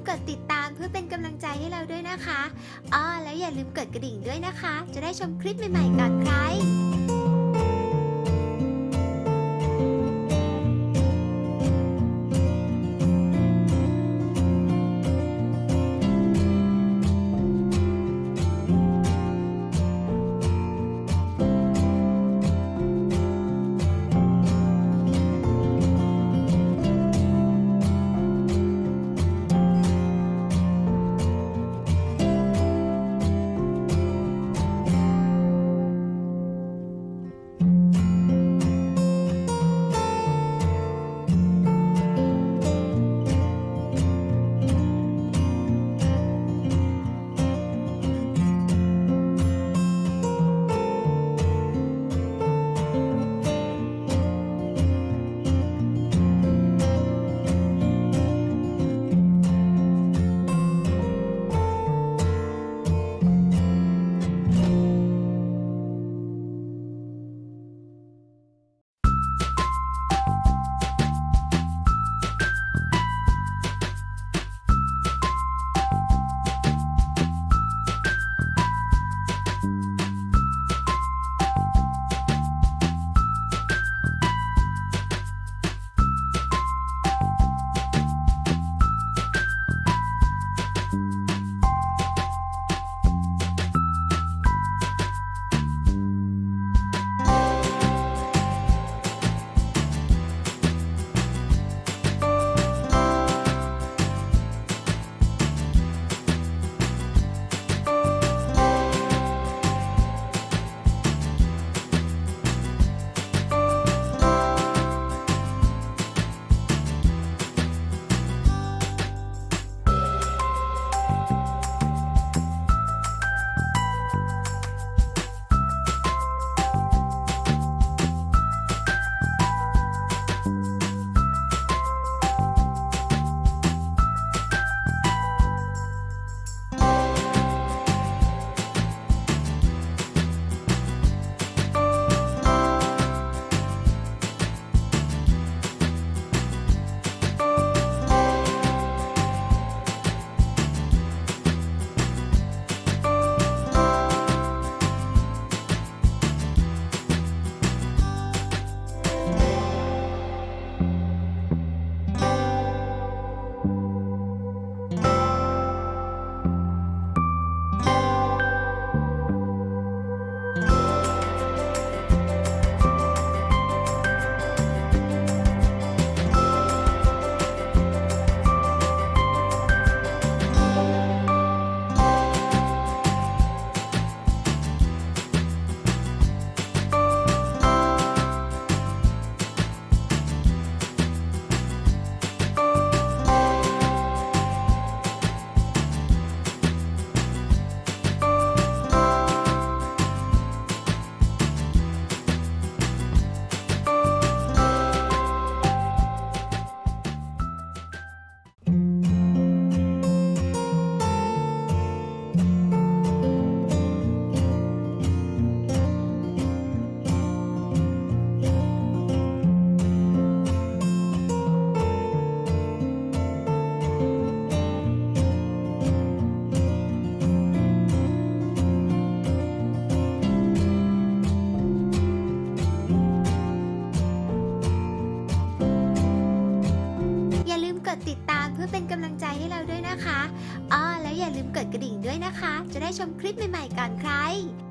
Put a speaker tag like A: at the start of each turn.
A: กดติดตามเพื่อเป็นกำลังใจให้เราด้วยนะคะแล้วอย่าลืมกดกระดิ่งด้วยนะคะจะได้ชมคลิปใหม่ๆก่อนใครติดตามเพื่อเป็นกำลังใจให้เราด้วยนะคะแล้วอย่าลืมกดกระดิ่งด้วยนะคะจะได้ชมคลิปใหม่ๆก่อนใคร